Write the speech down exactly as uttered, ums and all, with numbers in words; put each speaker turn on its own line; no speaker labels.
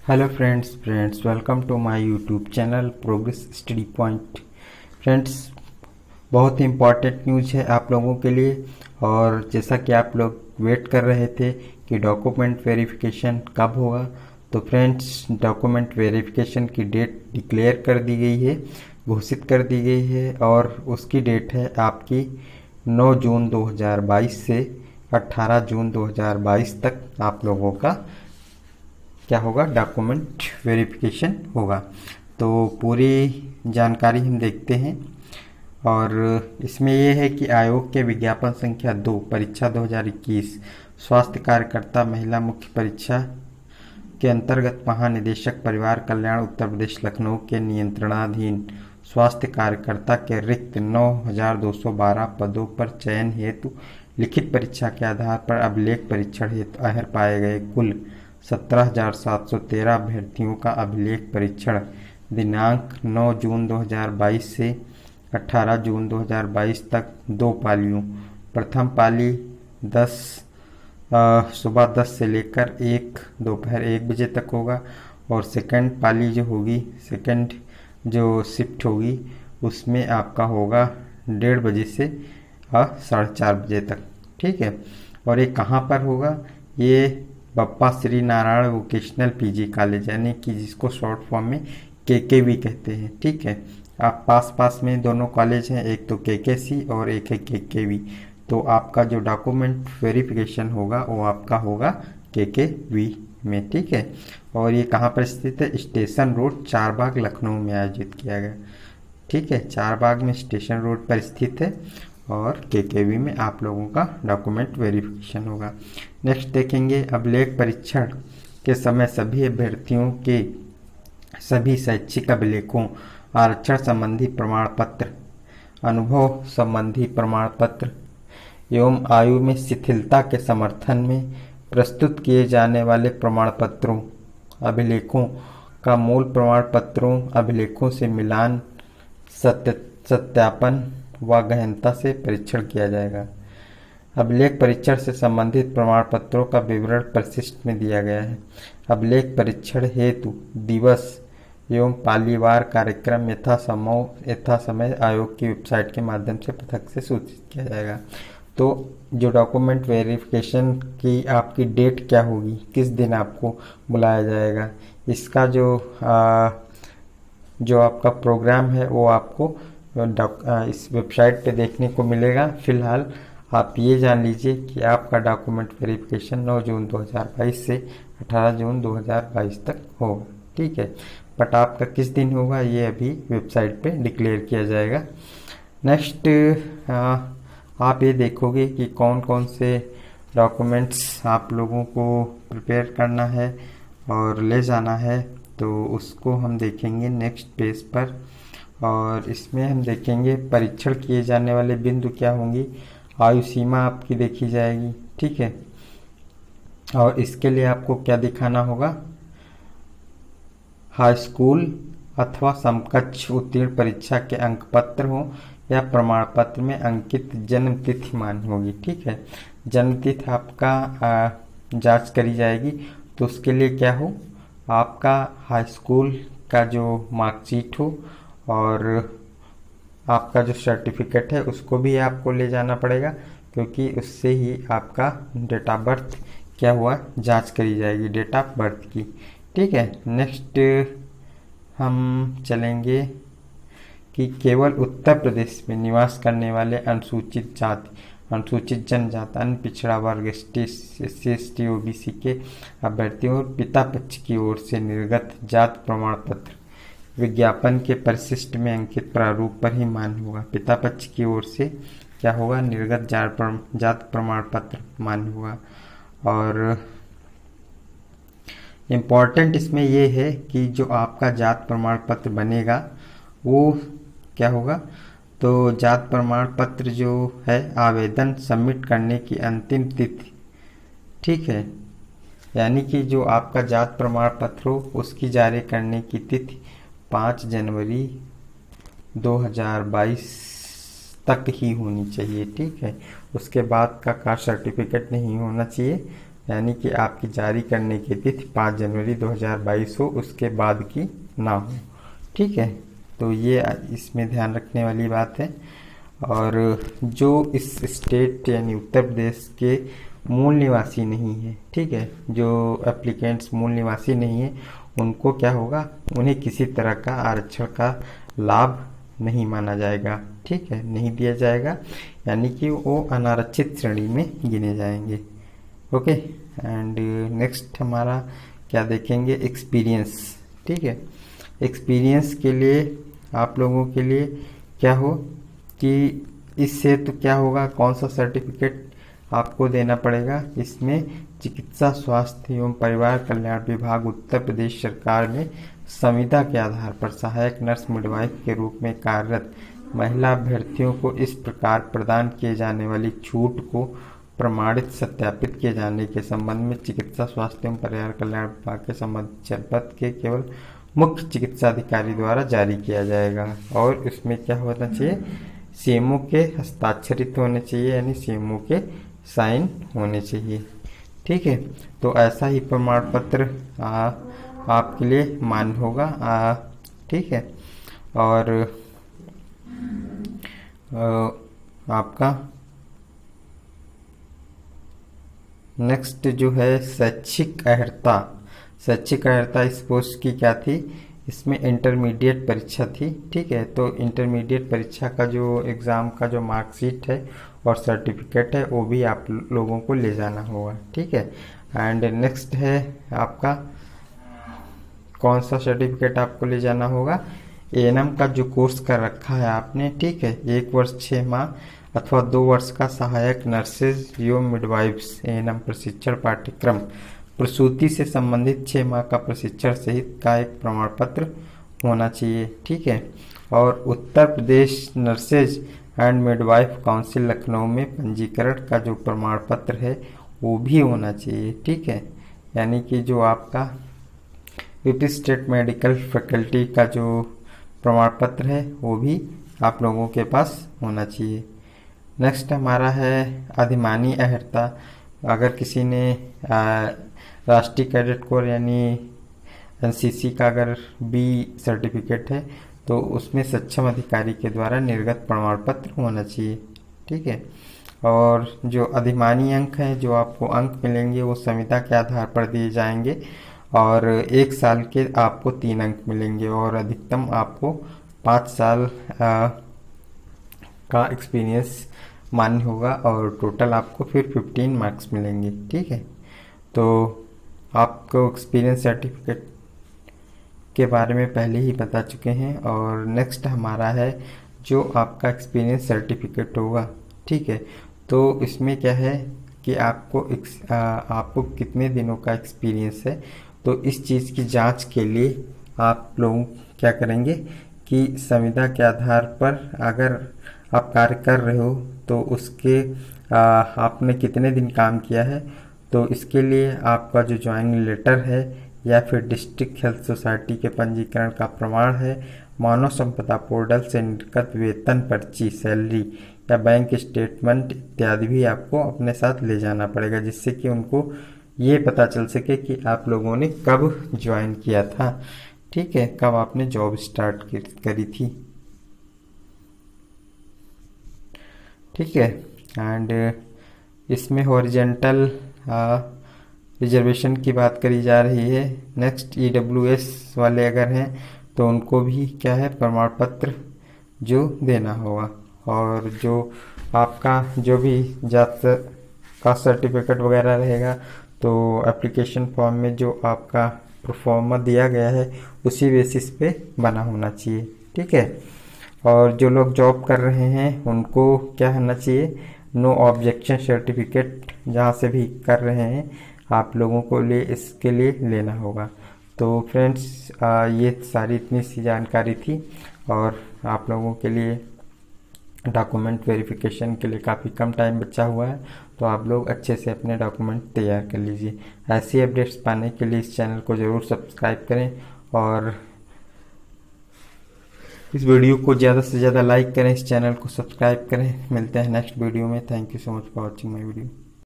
Hello friends friends welcome to my YouTube channel progress study point. Friends, बहुत ही important news है आप लोगों के लिए। और जैसा कि आप लोग वेट कर रहे थे कि डॉक्यूमेंट वेरिफिकेशन कब होगा, तो फ्रेंड्स डॉक्यूमेंट वेरिफिकेशन की डेट डिक्लेयर कर दी गई है, घोषित कर दी गई है। और उसकी डेट है आपकी नौ जून दो हज़ार बाईस से अठारह जून दो हज़ार बाईस तक आप लोगों का क्या होगा, डॉक्यूमेंट वेरिफिकेशन होगा। तो पूरी जानकारी हम देखते हैं। और इसमें यह है कि आयोग के विज्ञापन संख्या दो परीक्षा दो हज़ार इक्कीस स्वास्थ्य कार्यकर्ता महिला मुख्य परीक्षा के अंतर्गत महानिदेशक परिवार कल्याण उत्तर प्रदेश लखनऊ के नियंत्रणाधीन स्वास्थ्य कार्यकर्ता के रिक्त नौ हजार दो सौ बारह पदों पर चयन हेतु लिखित परीक्षा के आधार पर अभिलेख परीक्षण हेतु अहर पाए गए कुल सत्रह हजार सात सौ तेरह अभ्यर्थियों का अभिलेख परीक्षण दिनांक नौ जून दो हज़ार बाईस से अठारह जून दो हज़ार बाईस तक दो पालियों, प्रथम पाली दस सुबह दस से लेकर एक दोपहर एक बजे तक होगा। और सेकंड पाली जो होगी, सेकंड जो शिफ्ट होगी, उसमें आपका होगा डेढ़ बजे से साढ़े चार बजे तक। ठीक है। और ये कहाँ पर होगा? ये Bappa Shri Narayan vocational PG college, यानी कि जिसको शॉर्ट फॉर्म में केकेवी कहते हैं। ठीक है। आप पास पास में दोनों कॉलेज हैं, एक तो केकेसी और एक है केकेवी। तो आपका जो डॉक्यूमेंट वेरिफिकेशन होगा वो आपका होगा केकेवी में। ठीक है। और ये कहाँ पर स्थित है? स्टेशन रोड चारबाग लखनऊ में आयोजित किया गया। ठीक है। चारबाग में स्टेशन रोड पर स्थित है और केकेवी में आप लोगों का डॉक्यूमेंट वेरिफिकेशन होगा। नेक्स्ट देखेंगे, अभिलेख परीक्षण के समय सभी अभ्यर्थियों के सभी शैक्षिक अभिलेखों, आरक्षण संबंधी प्रमाण पत्र, अनुभव संबंधी प्रमाण पत्र एवं आयु में शिथिलता के समर्थन में प्रस्तुत किए जाने वाले प्रमाण पत्रों, अभिलेखों का मूल प्रमाण पत्रों, अभिलेखों से मिलान, सत्य सत्यापन व गहनता से परीक्षण किया जाएगा। अभिलेख परीक्षण से संबंधित प्रमाण पत्रों का विवरण परिशिष्ट में दिया गया है। अभिलेख परीक्षण हेतु दिवस एवं पालीवार कार्यक्रम यथा समय यथा समय आयोग की वेबसाइट के माध्यम से पृथक से सूचित किया जाएगा। तो जो डॉक्यूमेंट वेरिफिकेशन की आपकी डेट क्या होगी, किस दिन आपको बुलाया जाएगा, इसका जो आ, जो आपका प्रोग्राम है वो आपको इस वेबसाइट पे देखने को मिलेगा। फिलहाल आप ये जान लीजिए कि आपका डॉक्यूमेंट वेरिफिकेशन नौ जून दो हज़ार बाईस से अठारह जून दो हज़ार बाईस तक होगा। ठीक है। बट आपका किस दिन होगा ये अभी वेबसाइट पे डिक्लेयर किया जाएगा। नेक्स्ट आप ये देखोगे कि कौन कौन से डॉक्यूमेंट्स आप लोगों को प्रिपेयर करना है और ले जाना है, तो उसको हम देखेंगे नेक्स्ट पेज पर। और इसमें हम देखेंगे परीक्षण किए जाने वाले बिंदु क्या होंगी, आयु सीमा आपकी देखी जाएगी। ठीक है। और इसके लिए आपको क्या दिखाना होगा, हाई स्कूल अथवा समकक्ष उत्तीर्ण परीक्षा के अंक पत्र हो या प्रमाण पत्र में अंकित जन्म तिथि मान होगी। ठीक है। जन्म तिथि आपका जांच करी जाएगी। तो उसके लिए क्या हो, आपका हाई स्कूल का जो मार्कशीट हो और आपका जो सर्टिफिकेट है उसको भी आपको ले जाना पड़ेगा, क्योंकि उससे ही आपका डेट ऑफ बर्थ क्या हुआ जांच करी जाएगी, डेट ऑफ बर्थ की। ठीक है। नेक्स्ट हम चलेंगे कि केवल उत्तर प्रदेश में निवास करने वाले अनुसूचित जाति, अनुसूचित जनजाति, अन्य पिछड़ा वर्ग, S C S T O B C के अभ्यर्थियों और पिता पक्ष की ओर से निर्गत जाति प्रमाण पत्र विज्ञापन के परिशिष्ट में अंकित प्रारूप पर ही मान्य होगा। पिता पक्ष की ओर से क्या होगा, निर्गत जाति प्रमाण पत्र मान्य होगा। और इम्पॉर्टेंट इसमें यह है कि जो आपका जाति प्रमाण पत्र बनेगा वो क्या होगा, तो जाति प्रमाण पत्र जो है आवेदन सबमिट करने की अंतिम तिथि, ठीक है, यानी कि जो आपका जाति प्रमाण पत्र हो उसकी जारी करने की तिथि पाँच जनवरी दो हज़ार बाईस तक ही होनी चाहिए। ठीक है। उसके बाद का कास्ट सर्टिफिकेट नहीं होना चाहिए। यानी कि आपकी जारी करने की तिथि पाँच जनवरी दो हज़ार बाईस हो, उसके बाद की ना हो। ठीक है, तो ये इसमें ध्यान रखने वाली बात है। और जो इस स्टेट यानी उत्तर प्रदेश के मूल निवासी नहीं है, ठीक है, जो एप्लीकेंट्स मूल निवासी नहीं है, उनको क्या होगा, उन्हें किसी तरह का आरक्षण का लाभ नहीं माना जाएगा। ठीक है, नहीं दिया जाएगा, यानी कि वो अनारक्षित श्रेणी में गिने जाएंगे। ओके, एंड नेक्स्ट हमारा क्या देखेंगे, एक्सपीरियंस। ठीक है, एक्सपीरियंस के लिए आप लोगों के लिए क्या हो कि इससे तो क्या होगा, कौन सा सर्टिफिकेट आपको देना पड़ेगा, इसमें चिकित्सा स्वास्थ्य एवं परिवार कल्याण विभाग उत्तर प्रदेश सरकार में संविदा के आधार पर सहायक नर्स मिडवाइफ के रूप में कार्यरत महिला अभ्यर्थियों को इस प्रकार प्रदान किए जाने वाली छूट को प्रमाणित सत्यापित किए जाने के संबंध में चिकित्सा स्वास्थ्य एवं परिवार कल्याण विभाग के संबंधित जनपद के केवल मुख्य चिकित्सा अधिकारी द्वारा जारी किया जाएगा। और इसमें क्या होना चाहिए, सीएमओ के हस्ताक्षरित होने चाहिए, यानी सीएमओ के साइन होने चाहिए। ठीक है, तो ऐसा ही प्रमाण पत्र आ, आपके लिए मान्य होगा। आ, ठीक है, और आ, आपका नेक्स्ट जो है शैक्षिक अर्हता। शैक्षिक अर्हता इस पोस्ट की क्या थी, इसमें इंटरमीडिएट परीक्षा थी। ठीक है, तो इंटरमीडिएट परीक्षा का जो एग्ज़ाम का जो मार्कशीट है और सर्टिफिकेट है वो भी आप लोगों को ले जाना होगा। ठीक है, एंड नेक्स्ट है आपका कौन सा सर्टिफिकेट आपको ले जाना होगा, एएनएम का जो कोर्स कर रखा है आपने। ठीक है, एक वर्ष छः माह अथवा दो वर्ष का सहायक नर्सेज एवं मिडवाइफ्स एएनएम प्रशिक्षण पाठ्यक्रम, प्रसूति से संबंधित छः माह का प्रशिक्षण सहित का एक प्रमाण पत्र होना चाहिए। ठीक है, और Uttar Pradesh nurses and midwife council Lucknow में पंजीकरण का जो प्रमाण पत्र है वो भी होना चाहिए। ठीक है, यानी कि जो आपका यूपी स्टेट मेडिकल फैकल्टी का जो प्रमाण पत्र है वो भी आप लोगों के पास होना चाहिए। नेक्स्ट हमारा है अधिमानी अर्हता। अगर किसी ने राष्ट्रीय कैडेट कोर यानी एनसीसी का अगर बी सर्टिफिकेट है तो उसमें सक्षम अधिकारी के द्वारा निर्गत प्रमाण पत्र होना चाहिए। ठीक है, और जो अधिमानी अंक हैं, जो आपको अंक मिलेंगे वो संविदा के आधार पर दिए जाएंगे और एक साल के आपको तीन अंक मिलेंगे और अधिकतम आपको पाँच साल आ, का एक्सपीरियंस मान्य होगा और टोटल आपको फिर पंद्रह मार्क्स मिलेंगे। ठीक है, तो आपको एक्सपीरियंस सर्टिफिकेट के बारे में पहले ही बता चुके हैं। और नेक्स्ट हमारा है जो आपका एक्सपीरियंस सर्टिफिकेट होगा। ठीक है, तो इसमें क्या है कि आपको आ, आपको कितने दिनों का एक्सपीरियंस है, तो इस चीज़ की जांच के लिए आप लोग क्या करेंगे कि संविदा के आधार पर अगर आप कार्य कर रहे हो तो उसके आ, आपने कितने दिन काम किया है, तो इसके लिए आपका जो ज्वाइनिंग लेटर है या फिर डिस्ट्रिक्ट हेल्थ सोसाइटी के पंजीकरण का प्रमाण है, मानव संपदा पोर्टल से निर्गत वेतन पर्ची, सैलरी या बैंक स्टेटमेंट इत्यादि भी आपको अपने साथ ले जाना पड़ेगा, जिससे कि उनको ये पता चल सके कि आप लोगों ने कब ज्वाइन किया था। ठीक है, कब आपने जॉब स्टार्ट करी थी। ठीक है, एंड इसमें हॉरिजेंटल रिजर्वेशन की बात करी जा रही है। नेक्स्ट ईडब्ल्यूएस वाले अगर हैं तो उनको भी क्या है प्रमाण पत्र जो देना होगा। और जो आपका जो भी जात का सर्टिफिकेट वगैरह रहेगा तो एप्लीकेशन फॉर्म में जो आपका प्रोफॉर्मा दिया गया है उसी बेसिस पे बना होना चाहिए। ठीक है, और जो लोग जॉब कर रहे हैं उनको क्या होना चाहिए, नो ऑब्जेक्शन सर्टिफिकेट जहाँ से भी कर रहे हैं आप लोगों को लिए इसके लिए लेना होगा। तो फ्रेंड्स ये सारी इतनी सी जानकारी थी और आप लोगों के लिए डॉक्यूमेंट वेरिफिकेशन के लिए काफ़ी कम टाइम बचा हुआ है, तो आप लोग अच्छे से अपने डॉक्यूमेंट तैयार कर लीजिए। ऐसी अपडेट्स पाने के लिए इस चैनल को ज़रूर सब्सक्राइब करें और इस वीडियो को ज़्यादा से ज़्यादा लाइक करें, इस चैनल को सब्सक्राइब करें। मिलते हैं नेक्स्ट वीडियो में। Thank you so much for watching my video.